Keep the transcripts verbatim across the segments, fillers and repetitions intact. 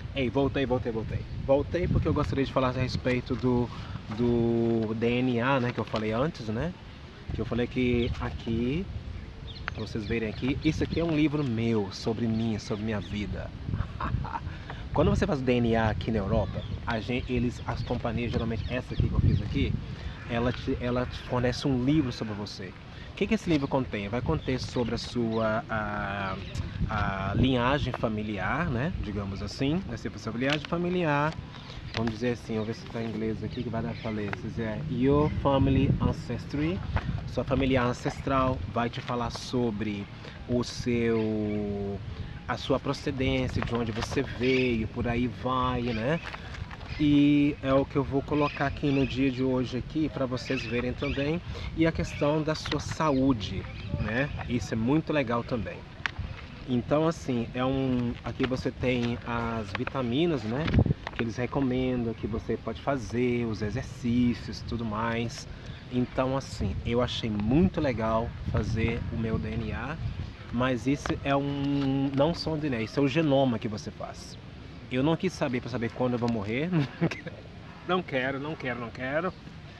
Ei, voltei, voltei, voltei. Voltei porque eu gostaria de falar a respeito do, do D N A, né, que eu falei antes, né? Que eu falei que aqui, pra vocês verem aqui, isso aqui é um livro meu, sobre mim, sobre minha vida. Quando você faz D N A aqui na Europa, a gente, eles, as companhias, geralmente essa aqui que eu fiz aqui, ela te, ela te fornece um livro sobre você. O que, que esse livro contém? Vai conter sobre a sua a, a linhagem familiar, né? Digamos assim, vai ser a sua linhagem familiar. Vamos dizer assim, vou ver se está em inglês aqui, que vai dar para ler. Se é Your Family Ancestry, sua família ancestral, vai te falar sobre o seu, a sua procedência, de onde você veio, por aí vai, né? E é o que eu vou colocar aqui no dia de hoje aqui para vocês verem também. E a questão da sua saúde, né? Isso é muito legal também. Então assim, é um, aqui você tem as vitaminas, né? Que eles recomendam, que você pode fazer, os exercícios, tudo mais. Então assim, eu achei muito legal fazer o meu D N A, mas isso é um, não só um D N A, isso é o genoma que você faz. Eu não quis saber para saber quando eu vou morrer. Não quero, não quero, não quero.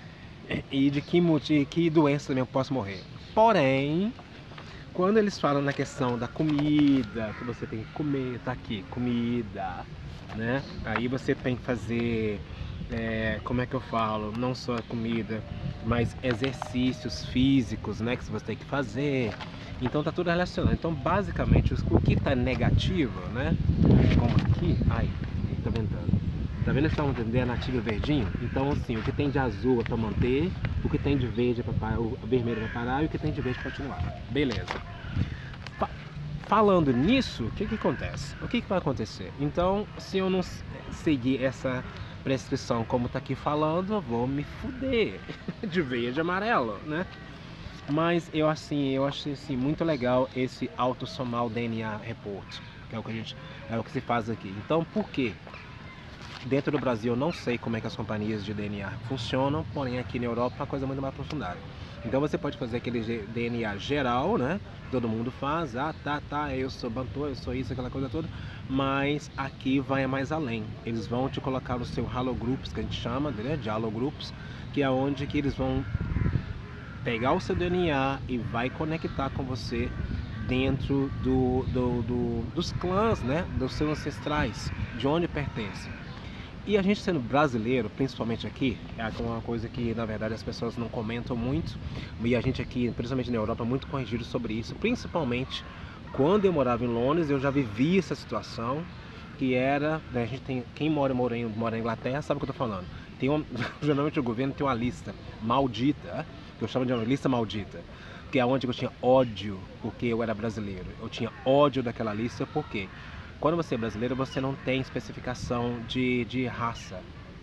E de que, de que doença também eu posso morrer. Porém, quando eles falam na questão da comida, que você tem que comer, tá aqui, comida, né? Aí você tem que fazer, é, como é que eu falo? Não só a comida, mas exercícios físicos, né? Que você tem que fazer. Então tá tudo relacionado. Então basicamente o que tá negativo, né? Como aqui, ai, tá ventando. Tá vendo que estão entendendo ativo verdinho? Então assim, o que tem de azul é para manter, o que tem de verde é para o vermelho é para parar e o que tem de verde é para continuar. Beleza. Fa falando nisso, o que que acontece? O que que vai acontecer? Então, se eu não seguir essa prescrição como tá aqui falando, eu vou me fuder de verde e amarelo, né? Mas eu assim, eu achei assim muito legal esse autossomal D N A report, que é o que a gente, é o que se faz aqui. Então, por quê? Dentro do Brasil eu não sei como é que as companhias de D N A funcionam, porém aqui na Europa é uma coisa muito mais aprofundada. Então você pode fazer aquele D N A geral, né? Todo mundo faz, ah tá, tá, eu sou Bantu, eu sou isso, aquela coisa toda. Mas aqui vai mais além. Eles vão te colocar no seu halogroups, que a gente chama, né? De halogroups, que é onde que eles vão pegar o seu D N A e vai conectar com você dentro do, do, do, dos clãs, né? Dos seus ancestrais, de onde pertence. E a gente sendo brasileiro, principalmente aqui, é uma coisa que na verdade as pessoas não comentam muito, e a gente aqui, principalmente na Europa, é muito corrigido sobre isso, principalmente quando eu morava em Londres, eu já vivi essa situação, que era, né, a gente tem, quem mora, mora, em, mora na Inglaterra sabe o que eu tô falando. Tem uma, geralmente o governo tem uma lista maldita, que eu chamo de uma lista maldita, que é onde eu tinha ódio porque eu era brasileiro. Eu tinha ódio daquela lista porque quando você é brasileiro você não tem especificação de, de raça,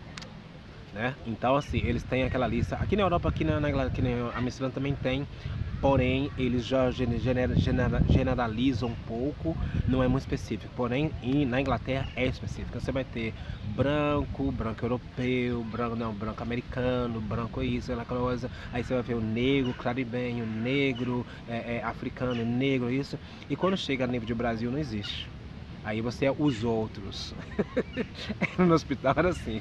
né? Então assim, eles têm aquela lista. Aqui na Europa, aqui na, na, aqui na Amsterdã também tem, porém eles já genera, genera, generalizam um pouco, não é muito específico. Porém, em, na Inglaterra é específico. Você vai ter branco, branco europeu, branco não, branco americano, branco isso, aquela coisa. Aí você vai ver o negro, caribenho, negro, é, é, africano, negro, isso. E quando chega a nível de Brasil não existe. Aí você é os outros. No hospital era assim.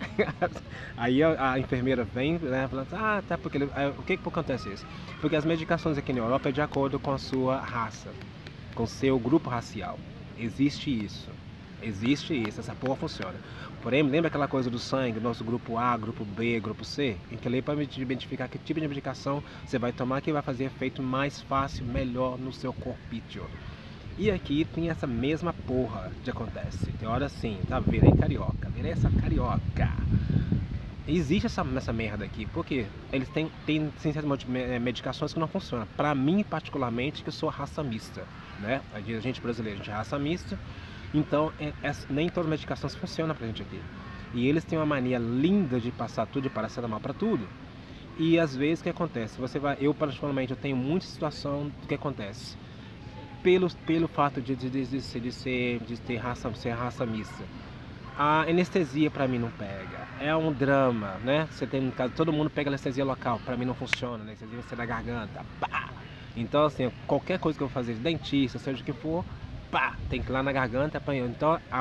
Aí a, a enfermeira vem, né, falando, ah, tá, porque ele, aí, o que que acontece isso? Porque as medicações aqui na Europa é de acordo com a sua raça, com o seu grupo racial. Existe isso. Existe isso, essa porra funciona. Porém, lembra aquela coisa do sangue, nosso grupo A, grupo B, grupo C? Em que lei para identificar que tipo de medicação você vai tomar que vai fazer efeito mais fácil, melhor no seu corpício. E aqui tem essa mesma porra de acontece. Tem hora assim, tá? Virei carioca, virei essa carioca. Existe essa, essa merda aqui, porque eles têm, têm certas medicações que não funcionam. Pra mim, particularmente, que eu sou raça mista, né? A gente brasileira, a gente é raça mista, então é, é, nem todas as medicações funcionam pra gente aqui. E eles têm uma mania linda de passar tudo de paracetamol pra tudo. E às vezes o que acontece? Você vai, eu particularmente, eu tenho muita situação do que acontece. Pelo, pelo fato de, de, de, de, ser, de, ser, de ter raça, ser raça mista. A anestesia pra mim não pega. É um drama, né? Você tem um caso, todo mundo pega anestesia local, pra mim não funciona, anestesia você na garganta, pá! Então assim, qualquer coisa que eu vou fazer de dentista, seja o que for, pá, tem que ir lá na garganta, apanhou. Então a,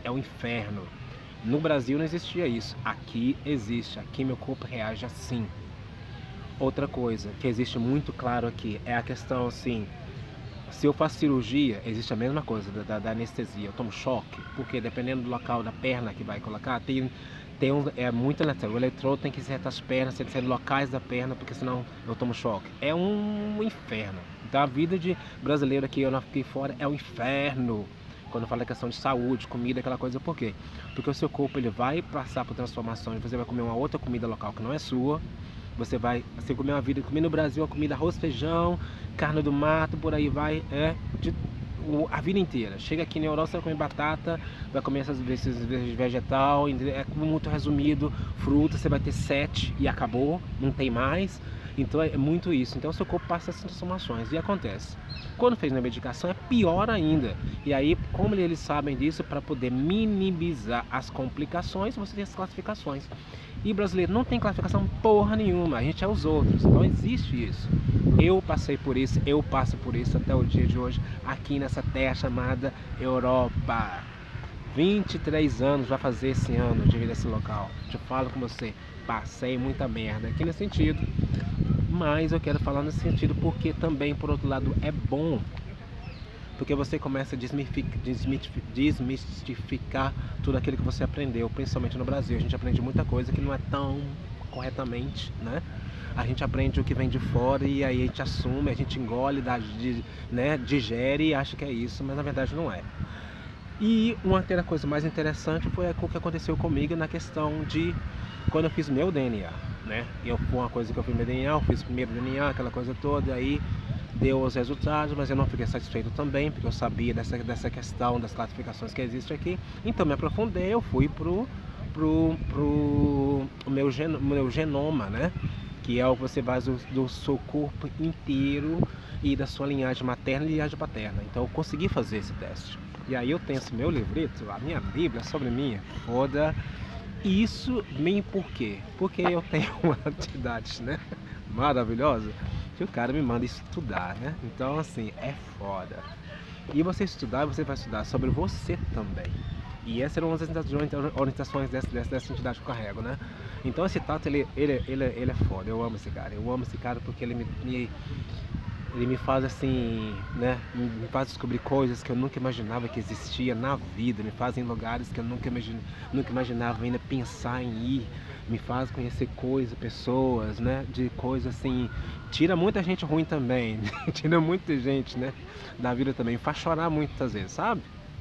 é um inferno. No Brasil não existia isso, aqui existe, aqui meu corpo reage assim. Outra coisa que existe muito claro aqui é a questão assim, se eu faço cirurgia, existe a mesma coisa da, da, da anestesia, eu tomo choque, porque dependendo do local da perna que vai colocar, tem, tem um, é muito eletrodo, o eletrodo tem que ser as pernas, tem que ser locais da perna, porque senão eu tomo choque. É um inferno. Então a vida de brasileiro aqui, eu não fiquei fora, é um inferno. Quando fala questão de saúde, comida, aquela coisa, por quê? Porque o seu corpo ele vai passar por transformações, você vai comer uma outra comida local que não é sua, você vai você comer uma vida, comer no Brasil a comida arroz, feijão, carne do mato, por aí vai, é de, o, a vida inteira. Chega aqui na Europa, você vai comer batata, vai comer essas, esses vegetal, é muito resumido, fruta, você vai ter sete e acabou, não tem mais. Então é muito isso, então o seu corpo passa essas transformações e acontece. Quando fez na medicação é pior ainda. E aí, como eles sabem disso, para poder minimizar as complicações, você tem as classificações. E brasileiro não tem classificação porra nenhuma, a gente é os outros, não existe isso. Eu passei por isso, eu passo por isso até o dia de hoje, aqui nessa terra chamada Europa. vinte e três anos vai fazer esse ano de vida nesse local. Te falo com você, passei muita merda aqui nesse sentido. Mas eu quero falar nesse sentido porque também, por outro lado, é bom. Porque você começa a desmistificar, desmistificar tudo aquilo que você aprendeu, principalmente no Brasil. A gente aprende muita coisa que não é tão corretamente, né? A gente aprende o que vem de fora e aí a gente assume, a gente engole, dá, né, digere e acha que é isso, mas na verdade não é. E uma outra coisa mais interessante foi o que aconteceu comigo na questão de quando eu fiz meu D N A, né? Eu foi uma coisa que eu fiz meu D N A, eu fiz o primeiro D N A, aquela coisa toda, aí deu os resultados, mas eu não fiquei satisfeito também, porque eu sabia dessa, dessa questão das classificações que existe aqui. Então me aprofundei, eu fui pro, pro, pro o meu, gen, meu genoma, né? Que é o que você faz do, do seu corpo inteiro e da sua linhagem materna e linhagem paterna. Então eu consegui fazer esse teste. E aí eu tenho esse meu livrito, a minha Bíblia sobre mim, foda. Isso vem por quê? Porque eu tenho uma atividade, né, maravilhosa, que o cara me manda estudar, né? Então assim, é foda. E você estudar, você vai estudar sobre você também. E essa era uma das orientações dessa, dessa, dessa entidade que eu carrego, né? Então esse Tato, ele, ele, ele, ele é foda, eu amo esse cara. Eu amo esse cara porque ele me, me, ele me faz assim, né? Me faz descobrir coisas que eu nunca imaginava que existia na vida. Me faz em lugares que eu nunca, imagine, nunca imaginava ainda pensar em ir. Me faz conhecer coisas, pessoas, né? De coisas assim... Tira muita gente ruim também. Tira muita gente, né? Da vida também. Me faz chorar muitas vezes, sabe?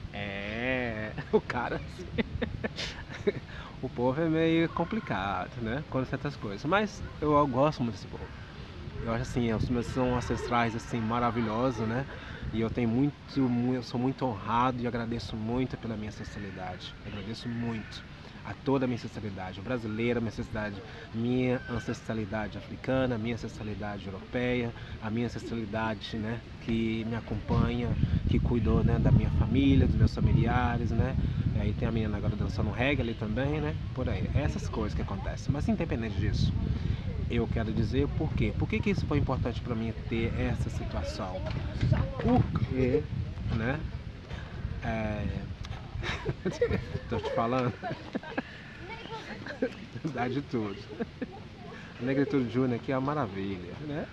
É... O cara... Assim... O povo é meio complicado, né? Quando certas coisas. Mas eu, eu gosto muito desse povo. Eu acho assim, os meus são ancestrais assim, maravilhosos, né? E eu tenho muito, eu sou muito honrado e agradeço muito pela minha ancestralidade. Eu agradeço muito a toda a minha ancestralidade brasileira, minha ancestralidade, minha ancestralidade africana, minha ancestralidade europeia, a minha ancestralidade, né, que me acompanha, que cuidou, né, da minha família, dos meus familiares, né? E aí tem a menina agora dançando reggae ali também, né? Por aí, essas coisas que acontecem. Mas independente disso, eu quero dizer por quê. Por que que isso foi importante para mim ter essa situação? Porque, né? É... Tô te falando. Dá de tudo. A Negritude Júnior aqui é uma maravilha, né?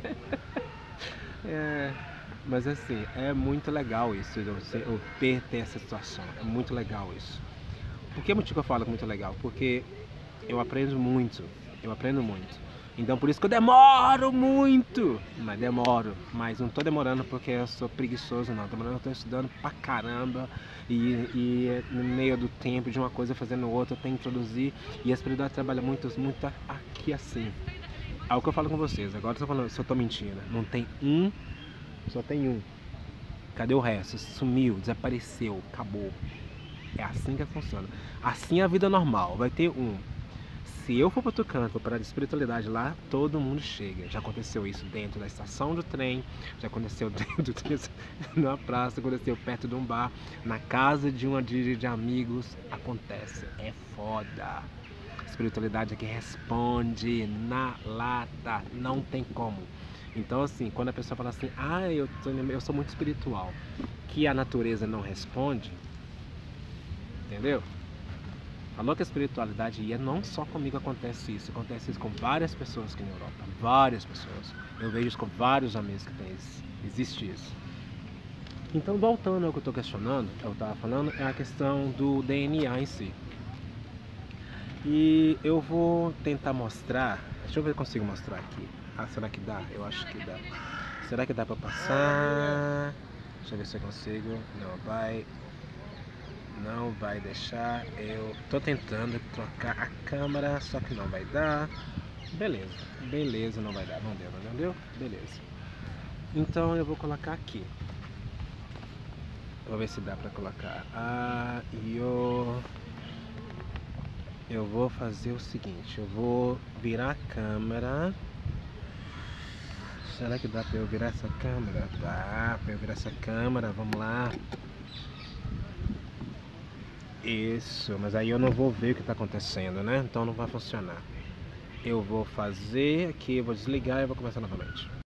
É... Mas assim, é muito legal isso, eu, eu ter, ter essa situação. É muito legal isso. Por que motivo eu falo que é muito legal? Porque eu aprendo muito. Eu aprendo muito. Então por isso que eu demoro muito, mas demoro, mas não tô demorando porque eu sou preguiçoso não, demorando eu tô estudando pra caramba e, e no meio do tempo de uma coisa fazendo outra eu tenho que introduzir e a espiritualidade trabalha muito, muito aqui assim. É o que eu falo com vocês, agora eu tô falando, se eu tô mentindo, não tem um, só tem um, cadê o resto? Sumiu, desapareceu, acabou, é assim que funciona, assim é a vida normal, vai ter um. Se eu for para outro canto, para a espiritualidade lá, todo mundo chega. Já aconteceu isso dentro da estação do trem, já aconteceu dentro disso, na praça, aconteceu perto de um bar, na casa de uma de, de amigos, acontece. É foda. Espiritualidade é que responde na lata, não tem como. Então assim, quando a pessoa fala assim, ah, eu, tô, eu sou muito espiritual, que a natureza não responde, Entendeu? Falou que a espiritualidade ia, não só comigo acontece isso, acontece isso com várias pessoas aqui na Europa, várias pessoas. Eu vejo isso com vários amigos que tem isso, existe isso. Então, voltando ao que eu estou questionando, que eu estava falando, é a questão do D N A em si. E eu vou tentar mostrar, deixa eu ver se eu consigo mostrar aqui. Ah, será que dá? Eu acho que dá. Será que dá para passar? Deixa eu ver se eu consigo. Não vai. Não vai deixar. Eu tô tentando trocar a câmera, só que não vai dar. Beleza, beleza, não vai dar. Não deu, não deu? Beleza. Então eu vou colocar aqui. Vou ver se dá pra colocar. Ah, e eu... Eu vou fazer o seguinte. Eu vou virar a câmera. Será que dá pra eu virar essa câmera? Dá pra eu virar essa câmera. Vamos lá. Isso, mas aí eu não vou ver o que está acontecendo, né? Então não vai funcionar. Eu vou fazer aqui, eu vou desligar e vou começar novamente.